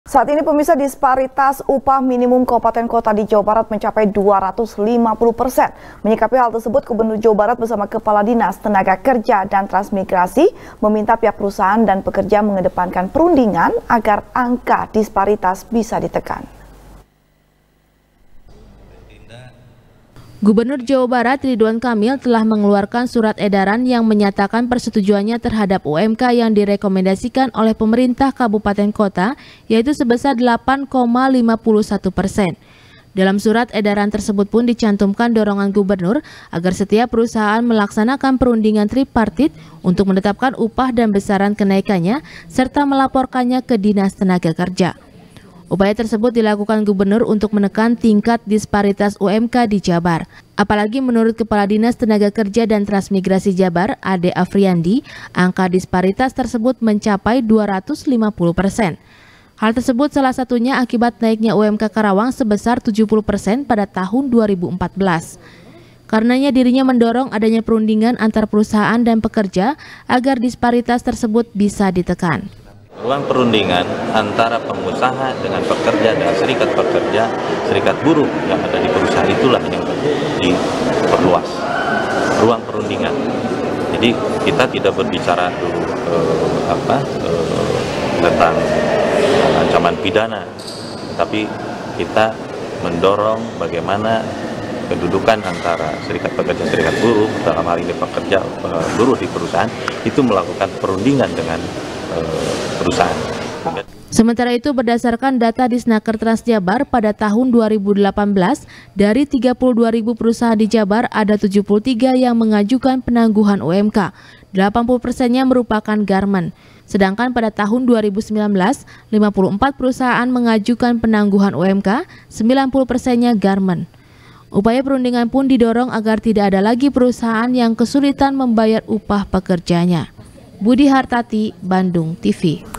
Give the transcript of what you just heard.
Saat ini pemirsa, disparitas upah minimum kabupaten kota di Jawa Barat mencapai 250%. Menyikapi hal tersebut, Gubernur Jawa Barat bersama Kepala Dinas Tenaga Kerja dan Transmigrasi meminta pihak perusahaan dan pekerja mengedepankan perundingan agar angka disparitas bisa ditekan. Gubernur Jawa Barat Ridwan Kamil telah mengeluarkan surat edaran yang menyatakan persetujuannya terhadap UMK yang direkomendasikan oleh pemerintah kabupaten kota, yaitu sebesar 8,51%. Dalam surat edaran tersebut pun dicantumkan dorongan gubernur agar setiap perusahaan melaksanakan perundingan tripartit untuk menetapkan upah dan besaran kenaikannya serta melaporkannya ke Dinas Tenaga Kerja. Upaya tersebut dilakukan gubernur untuk menekan tingkat disparitas UMK di Jabar. Apalagi menurut Kepala Dinas Tenaga Kerja dan Transmigrasi Jabar, Ade Afriandi, angka disparitas tersebut mencapai 250%. Hal tersebut salah satunya akibat naiknya UMK Karawang sebesar 70% pada tahun 2014. Karenanya dirinya mendorong adanya perundingan antar perusahaan dan pekerja agar disparitas tersebut bisa ditekan. Ruang perundingan antara pengusaha dengan pekerja dan serikat pekerja, serikat buruh yang ada di perusahaan itulah yang diperluas. Ruang perundingan. Jadi kita tidak berbicara dulu tentang ancaman pidana, tapi kita mendorong bagaimana kedudukan antara serikat pekerja, serikat buruh, dalam hal ini pekerja buruh di perusahaan itu melakukan perundingan dengan perusahaan. Sementara itu, berdasarkan data Disnaker Trans Jabar pada tahun 2018, dari 32.000 perusahaan di Jabar ada 73 yang mengajukan penangguhan UMK, 80%-nya merupakan garmen. Sedangkan pada tahun 2019, 54 perusahaan mengajukan penangguhan UMK, 90%-nya garmen. Upaya perundingan pun didorong agar tidak ada lagi perusahaan yang kesulitan membayar upah pekerjanya. Budi Hartati, Bandung TV.